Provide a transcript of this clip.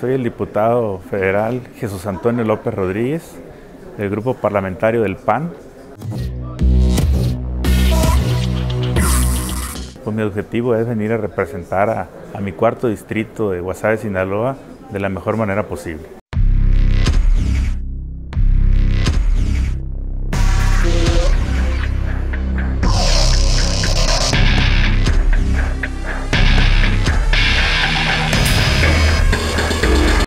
Soy el diputado federal Jesús Antonio López Rodríguez, del Grupo Parlamentario del PAN. Pues mi objetivo es venir a representar a mi cuarto distrito de Guasave, Sinaloa, de la mejor manera posible.